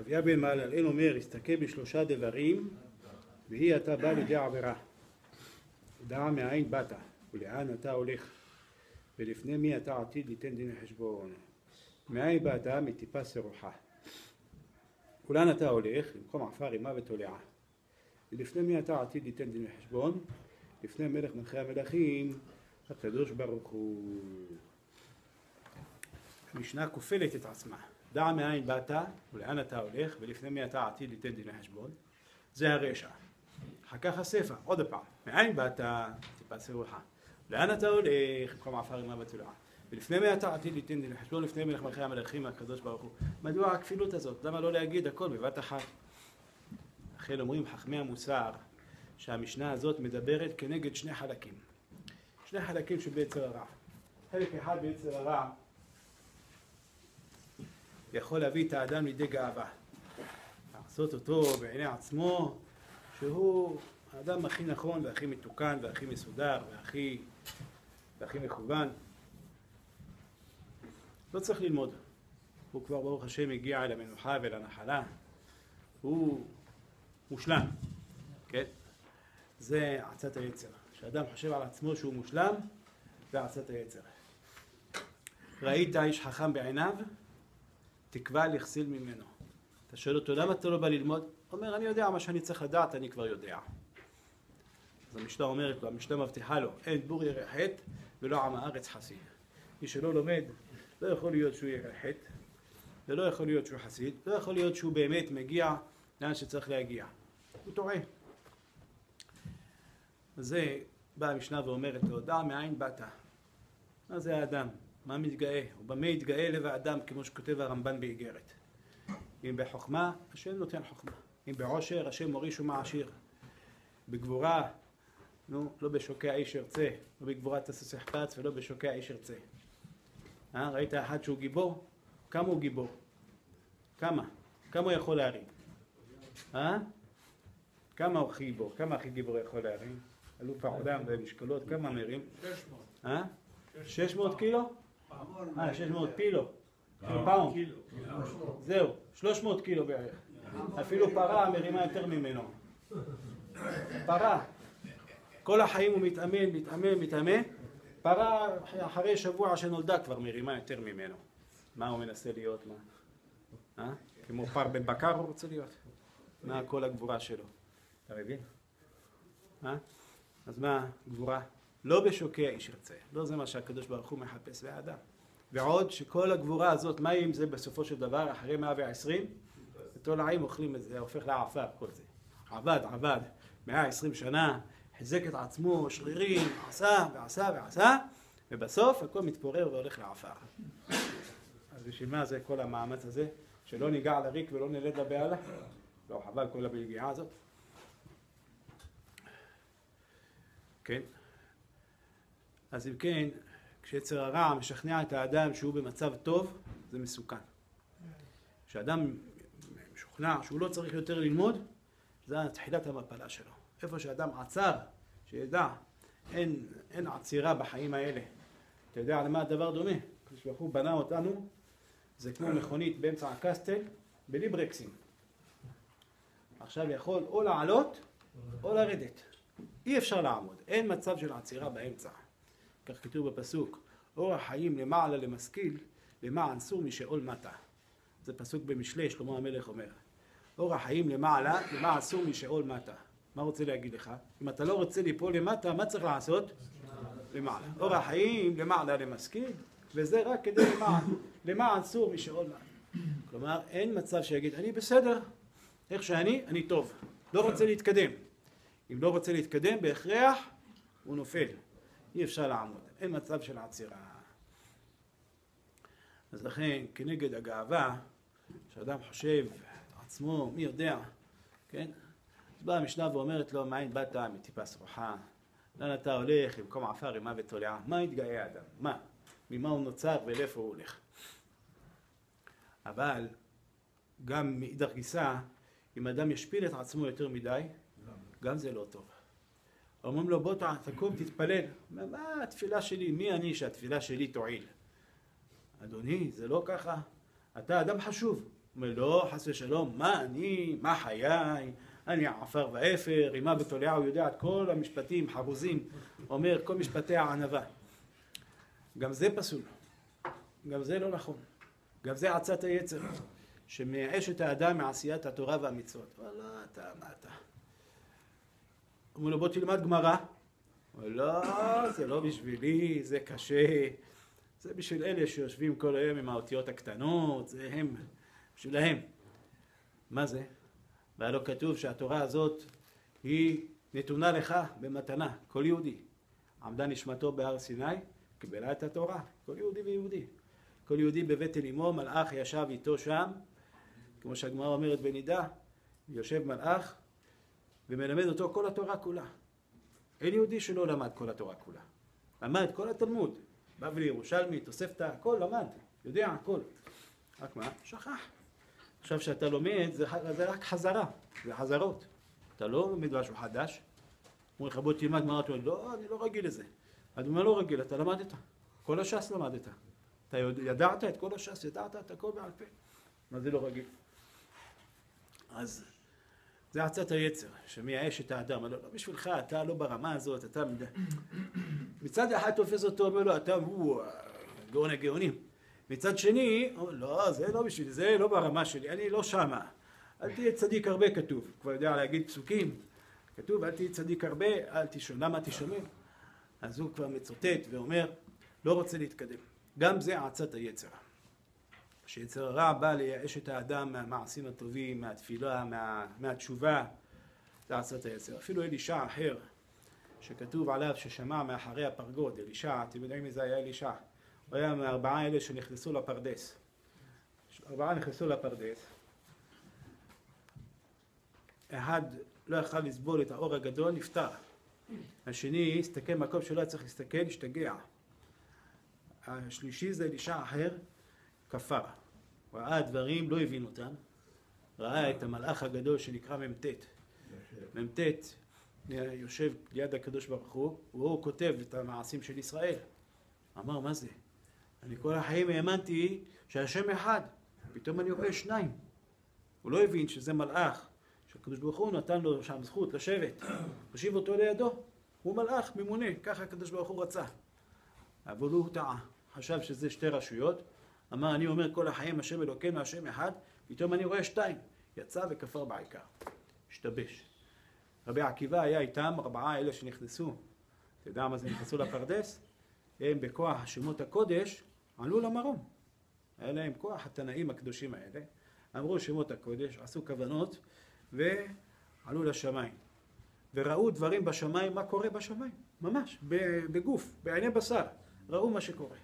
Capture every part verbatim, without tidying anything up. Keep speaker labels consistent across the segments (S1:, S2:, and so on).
S1: אביה בן מהללאל אומר, הסתכל בשלושה דברים, והיא אתה בא לידי עבירה. דע מאין באת, ולאן אתה הולך, ולפני מי אתה עתיד ליתן דין חשבון. מאין באת? מטיפה סרוחה. ולאן אתה הולך? למקום עפר רימה ותולעה. ולפני מי אתה עתיד ליתן דין חשבון? לפני מלך מלכי המלכים, הקדוש ברוך הוא. המשנה כופלת את עצמה. דע מאין באת, ולאן אתה הולך, ולפני מי אתה עתיד ליתן דין חשבון. זה הרשע. אחר כך הספר, עוד פעם. מאין באת? טיפה סרוחה. לאן אתה הולך? במקום עפר רימה ותולעה. ולפני מי אתה עתיד ליתן דין חשבון? לפני מלך מלכי המלכים, הקדוש ברוך הוא. מדוע הכפילות הזאת? למה לא להגיד הכל בבת אחת? לכן אומרים חכמי המוסר שהמשנה הזאת מדברת כנגד שני חלקים. שני חלקים שביצר הרע. חלק אחד ביצר הרע יכול להביא את האדם לידי גאווה. לעשות אותו בעיני עצמו שהוא האדם הכי נכון והכי מתוקן והכי מסודר והכי, והכי מכוון. לא צריך ללמוד. הוא כבר ברוך השם הגיע אל המנוחה ואל הנחלה. הוא מושלם. כן? זה עצת היצר. כשאדם חושב על עצמו שהוא מושלם, זה עצת היצר. ראית איש חכם בעיניו, תקווה לכסיל ממנו. אתה שואל אותו, למה אתה לא בא ללמוד? הוא אומר, אני יודע מה שאני צריך לדעת, אני כבר יודע. אז המשנה אומרת לו, המשנה מבטיחה לו, אין בור ירא חטא ולא עם הארץ חסיד. מי שלא לומד, לא יכול להיות שהוא ירא חטא, ולא יכול להיות שהוא חסיד, לא יכול להיות שהוא באמת מגיע לאן שצריך להגיע. הוא טועה. זה באה המשנה ואומרת לו, דע מאין באת. מה זה האדם? מה מתגאה? ובמה יתגאה לב האדם, כמו שכותב הרמב"ן באיגרת. אם בחוכמה, השם נותן חוכמה. אם בעושר, השם מוריש ומעשיר. בגבורה, נו, לא בשוקי האיש ירצה, לא בגבורה תעשה שחפץ ולא בשוקי האיש ירצה. אה? ראית אחד שהוא גיבור? כמה הוא גיבור? כמה? כמה הוא יכול להרים? אה? כמה הוא הכי גיבור? כמה הכי גיבור יכול להרים? אלוף העולם ומשקולות, כמה מרים?
S2: שש מאות.
S1: אה? שש מאות קילו? אה, שש מאות פילו. פאונד. זהו, שלוש מאות קילו בערך. אפילו פרה מרימה יותר ממנו. פרה. כל החיים הוא מתאמן, מתאמן, מתאמן. פרה אחרי שבוע שנולדה כבר מרימה יותר ממנו. מה הוא מנסה להיות? מה? אה? כמו פר בן בקר הוא רוצה להיות. מה כל הגבורה שלו? אתה מבין? אה? אז מה גבורה? לא בשוקי האיש ירצה. לא זה מה שהקדוש ברוך הוא מחפש באדם. ועוד שכל הגבורה הזאת, מה אם זה בסופו של דבר, אחרי מאה ועשרים? התולעים אוכלים את זה, הופך לעפר כל זה. עבד, עבד, מאה ועשרים שנה, חזק את עצמו, שרירים, עשה ועשה ועשה, ובסוף הכל מתפורר והולך לעפר. אז בשביל מה זה כל המאמץ הזה? שלא ניגע לריק ולא נלד לבעלה? לא חבל כל הבלגיעה הזאת. כן? אז אם כן, כשיצר הרע משכנע את האדם שהוא במצב טוב, זה מסוכן. כשאדם משוכנע שהוא לא צריך יותר ללמוד, זה תחילת המפלה שלו. איפה שאדם עצר, שידע, אין, אין עצירה בחיים האלה. אתה יודע למה הדבר דומה? כשברוך בנה אותנו, זה כמו מכונית באמצע הקסטל, בלי ברקסים. עכשיו יכול או לעלות או לרדת. אי אפשר לעמוד, אין מצב של עצירה באמצע. כך כתוב בפסוק, אור החיים למעלה למשכיל, למען סור משאול מטה. זה פסוק במשלי, שלמה המלך אומר. אור החיים למעלה, למען סור משאול מטה. מה רוצה להגיד לך? אם אתה לא רוצה ליפול למטה, מה צריך לעשות? למעלה. אור החיים למעלה למשכיל, וזה רק כדי למען, למען סור משאול מטה. כלומר, אין מצב שיגיד, אני בסדר, איך שאני, אני טוב. לא רוצה להתקדם. אם לא רוצה להתקדם, בהכרח הוא נופל. אי אפשר לעמוד. אין מצב של עצירה. אז לכן, כנגד הגאווה, שאדם חושב עצמו, מי יודע, כן? אז באה המשנה ואומרת לו, מאין באת? מטיפה סרוחה. לאן אתה הולך? במקום עפר רימה ותולעה. מה יתגאה האדם? מה? ממה הוא נוצר ולאיפה הוא הולך? אבל, גם מאידך גיסא, אם אדם ישפיל את עצמו יותר מדי, גם זה לא טוב. אומרים לו, בוא תקום, תתפלל. מה התפילה שלי? מי אני שהתפילה שלי תועיל? אדוני, זה לא ככה. אתה אדם חשוב. אומר, לא, חס ושלום, מה אני, מה חיי, אני עפר ואפר, רימה ותולעה, הוא יודע את כל המשפטים, חרוזים, אומר כל משפטי הענווה. גם זה פסול, גם זה לא נכון, גם זה עצת היצר, שמייאש את האדם מעשיית התורה והמצוות. אבל לא, אתה, מה אתה? אומר לו, בוא תלמד גמרא. אומר, לא, זה לא בשבילי, זה קשה. זה בשביל אלה שיושבים כל היום עם האותיות הקטנות, זה הם, בשבילהם. מה זה? והלא כתוב שהתורה הזאת היא נתונה לך במתנה, כל יהודי. עמדה נשמתו בהר סיני, קיבלה את התורה, כל יהודי ויהודי. כל יהודי בבית אלימו, מלאך ישב איתו שם, כמו שהגמרא אומרת בנידה, יושב מלאך ומלמד אותו כל התורה כולה. אין יהודי שלא למד כל התורה כולה. למד כל התלמוד, בבלי, ירושלמי, תוספתא, הכל למד, יודע הכל. רק מה? שכח. עכשיו שאתה לומד, זה, זה רק חזרה, זה חזרות. אתה לא לומד משהו חדש. אומר לך, בוא תלמד מה אתה אומר, לא, אני לא רגיל לזה. אז מה לא רגיל? אתה למדת. כל הש"ס למדת. אתה ידעת את כל הש"ס, ידעת את הכל בעל פה. מה זה לא רגיל? אז זה עצת היצר, שמייאש את האדם. לא, לא בשבילך, אתה לא ברמה הזאת, אתה... מצד אחד תופס אותו, אומר לו, אתה הוא גאון הגאונים. מצד שני, לא, זה לא בשביל, זה לא ברמה שלי, אני לא שמה. אל תהיה צדיק הרבה כתוב, כבר יודע להגיד פסוקים. כתוב, אל תהיה צדיק הרבה, אל תשמע, למה תשמע? אז הוא כבר מצוטט ואומר, לא רוצה להתקדם. גם זה עצת היצר. שיצר הרע בא לייאש את האדם מהמעשים הטובים, מהתפילה, מה, מהתשובה, זה עצת היצר. אפילו אלישע אחר, שכתוב עליו ששמע מאחרי הפרגוד, אלישע, אתם יודעים מי זה היה אלישע? הוא היה מארבעה אלה שנכנסו לפרדס. ארבעה נכנסו לפרדס. אחד לא יכל לסבול את האור הגדול, נפטר. השני הסתכל מקום שלא היה צריך להסתכל, השתגע. השלישי זה אלישע אחר, כפר. ראה דברים, לא הבין אותם. ראה את המלאך הגדול שנקרא ממתת. ממתת יושב ליד הקדוש ברוך הוא, והוא כותב את המעשים של ישראל. אמר, מה זה? אני כל החיים האמנתי שהשם אחד, פתאום אני רואה שניים. הוא לא הבין שזה מלאך, שהקדוש ברוך הוא נתן לו שם זכות לשבת, הושיב אותו לידו. הוא מלאך ממונה, ככה הקדוש ברוך הוא רצה. אבל הוא טעה, חשב שזה שתי רשויות. אמר, אני אומר כל החיים השם אלוקינו, השם אחד, פתאום אני רואה שתיים. יצא וכפר בעיקר, השתבש. רבי עקיבא היה איתם, ארבעה אלה שנכנסו. אתה יודע מה זה נכנסו לפרדס? הם בכוח שמות הקודש עלו למרום. היה להם כוח התנאים הקדושים האלה. אמרו שמות הקודש, עשו כוונות ועלו לשמיים. וראו דברים בשמיים, מה קורה בשמיים? ממש, בגוף, בעיני בשר. ראו מה שקורה.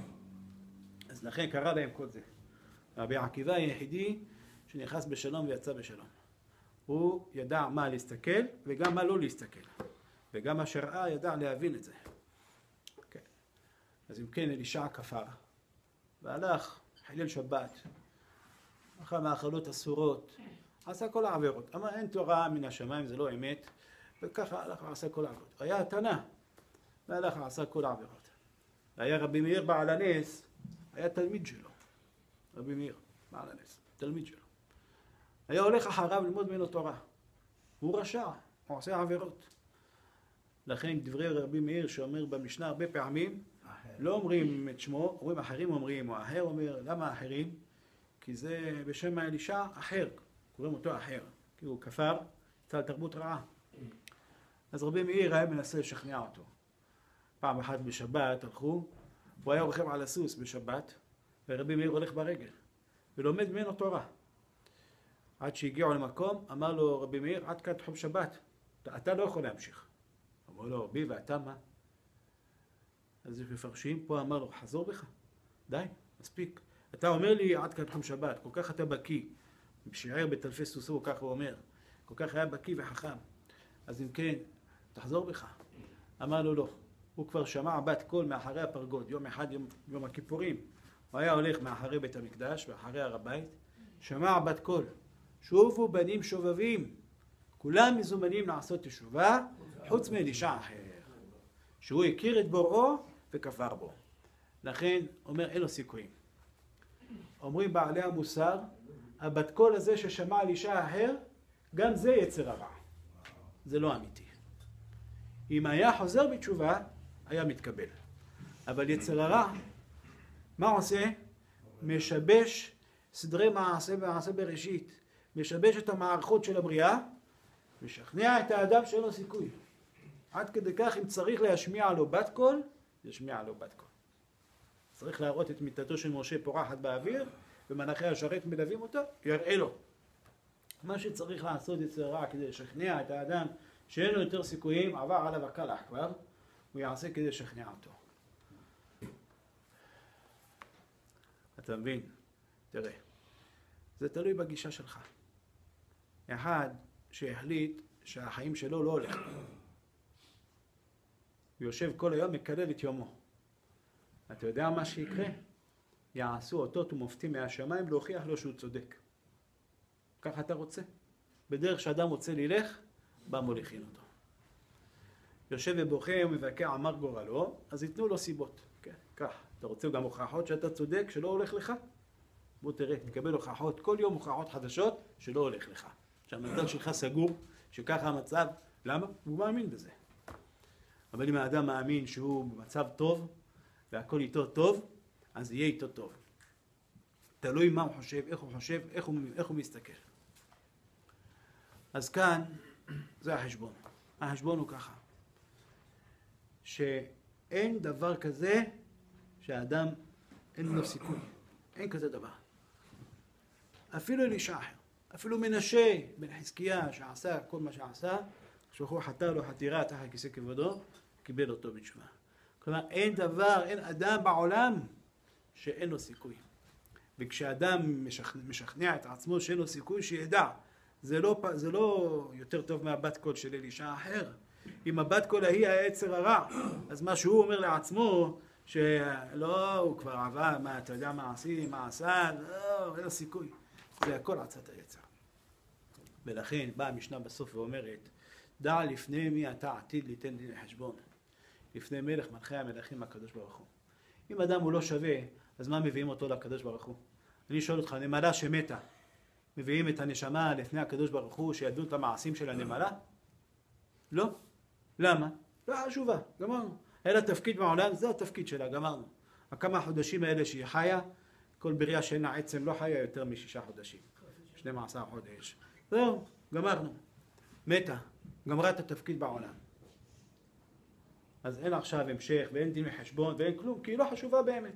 S1: אז לכן קרה להם כל זה. רבי עקיבא היחידי שנכנס בשלום ויצא בשלום. הוא ידע מה להסתכל וגם מה לא להסתכל. וגם מה שראה ידע להבין את זה. Okay. אז אם כן, אלישע כפר. והלך, חילל שבת. אכל מאכלות אסורות. עשה כל העבירות. אמר, אין תורה מן השמיים, זה לא אמת. וככה הלך ועשה כל העבירות. היה התנא. והלך ועשה כל העבירות. והיה רבי מאיר בעל הנס, היה תלמיד שלו. רבי מאיר בעל הנס, תלמיד שלו. היה הולך אחריו ללמוד ממנו תורה. הוא רשע, הוא עושה עבירות. לכן דברי רבי מאיר שאומר במשנה הרבה פעמים, לא אומרים את שמו, אומרים אחרים אומרים, או אחר אומר, למה אחרים? כי זה בשם האלישע אחר, קוראים אותו אחר, כי הוא כפר, צל תרבות רעה. אז רבי מאיר היה מנסה לשכנע אותו. פעם אחת בשבת הלכו, הוא היה רוכב על הסוס בשבת, ורבי מאיר הולך ברגל, ולומד ממנו תורה. עד שהגיעו למקום, אמר לו רבי מאיר, עד כאן תחום שבת, אתה, אתה לא יכול להמשיך. אמר לו, רבי, ואתה מה? אז מפרשים, פה אמר לו, חזור בך, די, מספיק. אתה אומר לי, עד כאן תחום שבת, כל כך אתה בקי, שיער בתלפי סוסו, כך הוא אומר, כל כך היה בקי וחכם. אז אם כן, תחזור בך. אמר לו, לא. הוא כבר שמע בת קול מאחרי הפרגוד, יום אחד, יום, יום הכיפורים. הוא היה הולך מאחרי בית המקדש ואחרי הר הבית, שמע בת קול, שובו בנים שובבים, כולם מזומנים לעשות תשובה, חוץ מאלישע אחר, שהוא הכיר את בוראו וכפר בו. לכן אומר, אין לו סיכויים. אומרים בעלי המוסר, הבת קול הזה ששמע על אישה אחר, גם זה יצר הרע. זה לא אמיתי. אם היה חוזר בתשובה, היה מתקבל. אבל יצר הרע, מה עושה? משבש סדרי מעשה ומעשה בראשית. משבש את המערכות של הבריאה, משכנע את האדם שאין לו סיכוי. עד כדי כך, אם צריך להשמיע לו בת קול, ישמיע לו בת קול. צריך להראות את מיטתו של משה פורחת באוויר, ומנחי השרת מלווים אותו, יראה לו. מה שצריך לעשות יצר הרע כדי לשכנע את האדם שאין לו יותר סיכויים, עבר עליו הקלח כבר, הוא יעשה כדי לשכנע אותו. אתה מבין? תראה, זה תלוי בגישה שלך. אחד שהחליט שהחיים שלו לא הולך. הוא יושב כל היום, מקלל את יומו. אתה יודע מה שיקרה? יעשו אותות ומופתים מהשמיים להוכיח לו שהוא צודק. ככה אתה רוצה? בדרך שאדם רוצה ללך, בא מוליכין אותו. יושב ובוכה ומבקע אמר גורלו, אז ייתנו לו סיבות. כן, כך. אתה רוצה גם הוכחות שאתה צודק, שלא הולך לך? בוא תראה, תקבל הוכחות, כל יום הוכחות חדשות שלא הולך לך. שהמזל שלך סגור, שככה המצב. למה? הוא מאמין בזה. אבל אם האדם מאמין שהוא במצב טוב, והכל איתו טוב, אז יהיה איתו טוב. תלוי מה הוא חושב, איך הוא חושב, איך הוא, איך הוא מסתכל. אז כאן, זה החשבון. החשבון הוא ככה. שאין דבר כזה שהאדם אין לו סיכוי. אין כזה דבר. אפילו אלישע אחר. אפילו מנשה בן חזקיה שעשה כל מה שעשה, כשהוא חתר לו חתירה תחת כיסא כבודו, קיבל אותו בתשובה. כלומר, אין דבר, אין אדם בעולם שאין לו סיכוי. וכשאדם משכנע, משכנע את עצמו שאין לו סיכוי, שידע. זה לא, זה לא יותר טוב מהבת קול של אלישע אחר. אם הבת קול ההיא היה יצר הרע, אז מה שהוא אומר לעצמו, שלא, הוא כבר עבר, מה, אתה יודע מה עשי, מה עשה, לא, אין לו סיכוי. זה הכל עצת היצר. ולכן באה המשנה בסוף ואומרת, דע לפני מי אתה עתיד ליתן דין חשבון. לפני מלך מלכי המלכים הקדוש ברוך הוא. אם אדם הוא לא שווה, אז מה מביאים אותו לקדוש ברוך הוא? אני שואל אותך, נמלה שמתה, מביאים את הנשמה לפני הקדוש ברוך הוא שידעו את המעשים של הנמלה? לא. למה? לא חשובה, גמרנו. היה לה תפקיד בעולם, זה התפקיד שלה, גמרנו. הכמה חודשים האלה שהיא חיה, כל בריאה שאינה עצם לא חיה יותר משישה חודשים. שנים עשר חודש. זהו, גמרנו. מתה, גמרה את התפקיד בעולם. אז אין עכשיו המשך ואין דין וחשבון ואין כלום, כי היא לא חשובה באמת.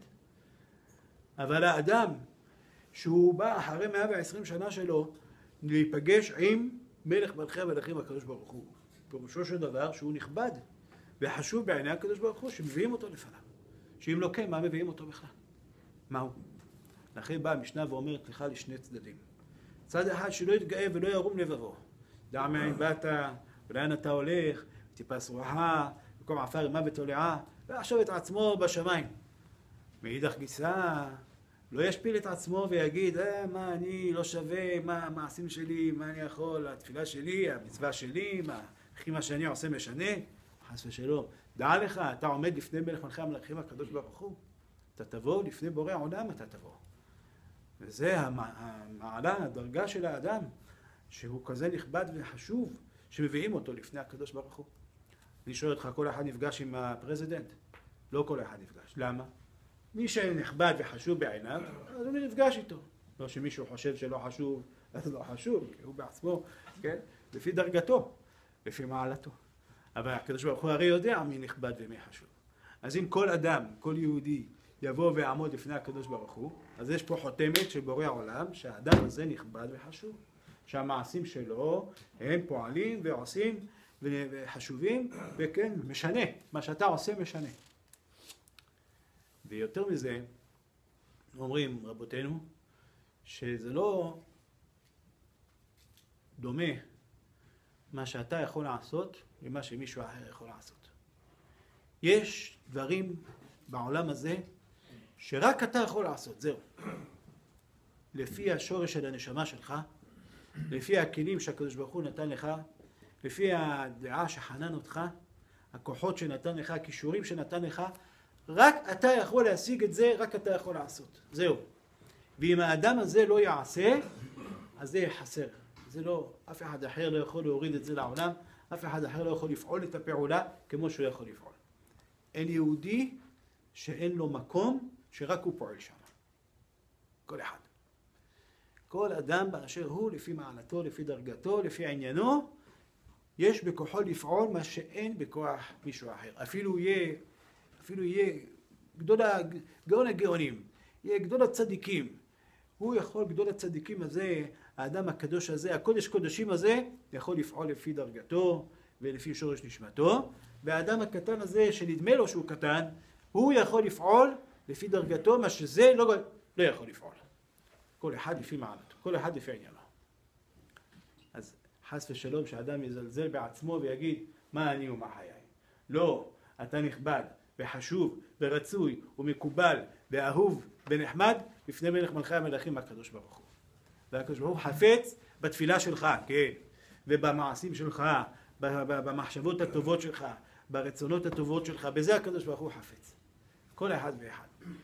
S1: אבל האדם שהוא בא אחרי מאה ועשרים שנה שלו להיפגש עם מלך מלכי המלכים הקדוש ברוך הוא. פירושו של דבר שהוא נכבד וחשוב בעיני הקדוש ברוך הוא שמביאים אותו לפניו. שאם לא כן, מה מביאים אותו בכלל? מהו? לכן באה המשנה ואומרת לך לשני צדדים. צד אחד שלא יתגאה ולא ירום לבבו. דע מאין באת, ולאן אתה הולך, טיפס רוחה, מקום עפר מוות תולעה, ועכשיו את עצמו בשמיים. מאידך גיסא, לא ישפיל את עצמו ויגיד, אה, מה אני לא שווה, מה המעשים שלי, מה אני יכול, התפילה שלי, המצווה שלי, מה, הכי מה שאני עושה משנה, חס ושלום. דע לך, אתה עומד לפני מלך מלכי המלכים הקדוש ברוך הוא, אתה תבוא לפני בורא עולם, אתה תבוא. וזה המעלה, הדרגה של האדם, שהוא כזה נכבד וחשוב, שמביאים אותו לפני הקדוש ברוך הוא. אני שואל אותך, כל אחד נפגש עם הפרזידנט? לא כל אחד נפגש. למה? מי שנכבד וחשוב בעיניו, אז הוא נפגש איתו. לא שמישהו חושב שלא חשוב, אז לא חשוב, כי הוא בעצמו, כן? לפי דרגתו, לפי מעלתו. אבל הקדוש ברוך הוא הרי יודע מי נכבד ומי חשוב. אז אם כל אדם, כל יהודי, יבוא ויעמוד לפני הקדוש ברוך הוא, אז יש פה חותמת של בורא העולם, שהאדם הזה נכבד וחשוב. שהמעשים שלו הם פועלים ועושים וחשובים, וכן, משנה. מה שאתה עושה משנה. ויותר מזה, אומרים רבותינו, שזה לא דומה מה שאתה יכול לעשות למה שמישהו אחר יכול לעשות. יש דברים בעולם הזה שרק אתה יכול לעשות, זהו. לפי השורש של הנשמה שלך, לפי הכלים שהקדוש ברוך הוא נתן לך, לפי הדעה שחנן אותך, הכוחות שנתן לך, הכישורים שנתן לך, רק אתה יכול להשיג את זה, רק אתה יכול לעשות. זהו. ואם האדם הזה לא יעשה, אז זה חסר. זה לא, אף אחד אחר לא יכול להוריד את זה לעולם, אף אחד אחר לא יכול לפעול את הפעולה כמו שהוא יכול לפעול. אין יהודי שאין לו מקום שרק הוא פועל שם. כל אחד. כל אדם באשר הוא, לפי מעלתו, לפי דרגתו, לפי עניינו, יש בכוחו לפעול מה שאין בכוח מישהו אחר. אפילו יהיה, אפילו יהיה גדול, גאון הגאונים, יהיה גדול הצדיקים. הוא יכול, גדול הצדיקים הזה, האדם הקדוש הזה, הקודש קודשים הזה, יכול לפעול לפי דרגתו ולפי שורש נשמתו. והאדם הקטן הזה, שנדמה לו שהוא קטן, הוא יכול לפעול לפי דרגתו, מה שזה לא, לא יכול לפעול. כל אחד לפי מעלתו, כל אחד לפי עניינו. אז חס ושלום שאדם יזלזל בעצמו ויגיד, מה אני ומה חיי? לא, אתה נכבד וחשוב ורצוי ומקובל ואהוב ונחמד לפני מלך מלכי המלכים הקדוש ברוך הוא. והקדוש ברוך הוא חפץ בתפילה שלך, כן, ובמעשים שלך, במחשבות הטובות שלך, ברצונות הטובות שלך, בזה הקדוש ברוך הוא חפץ. כל אחד ואחד.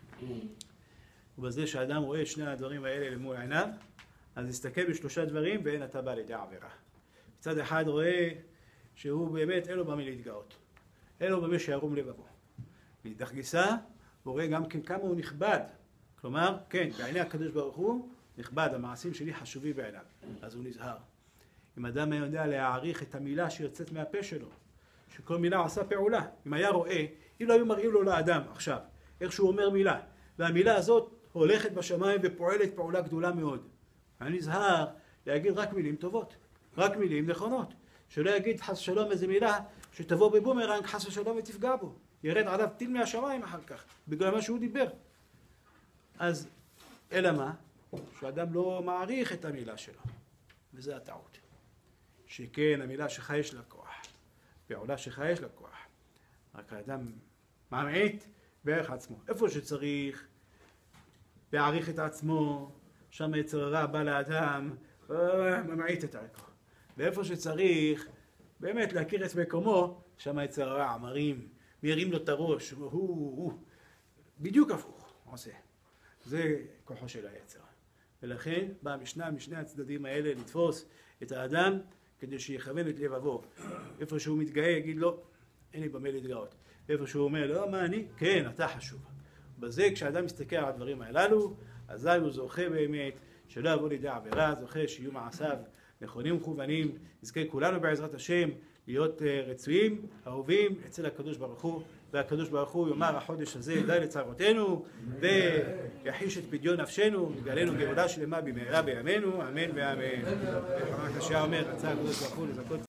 S1: ובזה שאדם רואה את שני הדברים האלה למול עיניו, אז יסתכל בשלושה דברים ואין אתה בא לידי עבירה. מצד אחד רואה שהוא באמת אין לו במה להתגאות. אין לו במה שירום לבבו. מאידך גיסא, הוא רואה גם כן כמה הוא נכבד. כלומר, כן, בעיני הקדוש ברוך הוא נכבד, המעשים שלי חשובים בעיניו. אז הוא נזהר. אם אדם יודע להעריך את המילה שיוצאת מהפה שלו, שכל מילה עושה פעולה. אם היה רואה, אם לא היו מראים לו לאדם עכשיו, איך שהוא אומר מילה, והמילה הזאת הולכת בשמיים ופועלת פעולה גדולה מאוד. אני נזהר להגיד רק מילים טובות, רק מילים נכונות. שלא יגיד חס ושלום איזה מילה שתבוא בבומרנג חס ושלום ותפגע בו. ירד עליו טיל מהשמיים אחר כך, בגלל מה שהוא דיבר. אז אלא מה? שאדם לא מעריך את המילה שלו. וזה הטעות. שכן המילה שלך יש לה כוח. פעולה שלך יש לה כוח. רק האדם ממעיט בערך עצמו. איפה שצריך להעריך את עצמו, שם יצר הרע בא לאדם, ממעיט את ערכו. ואיפה שצריך באמת להכיר את מקומו, שם יצר הרע מרים, מרים לו את הראש, הוא, הוא, בדיוק הפוך עושה. זה כוחו של היצר. ולכן באה המשנה משני הצדדים האלה לתפוס את האדם כדי שיכוון את לבבו. איפה שהוא מתגאה יגיד לו, אין לי במה להתגאות. איפה שהוא אומר, לא, מה אני? כן, אתה חשוב. בזה כשאדם מסתכל על הדברים הללו, אזי הוא זוכה באמת שלא יבוא לידי עבירה, זוכה שיהיו מעשיו נכונים ומכוונים, נזכה כולנו בעזרת השם להיות רצויים, אהובים אצל הקדוש ברוך הוא, והקדוש ברוך הוא יאמר החודש הזה די לצרותינו ויחיש את פדיון נפשנו, יגאלנו גאולה שלמה במהרה בימינו, אמן ואמן. וחבר הקדושה אומר, רצה הקדוש ברוך הוא לזכות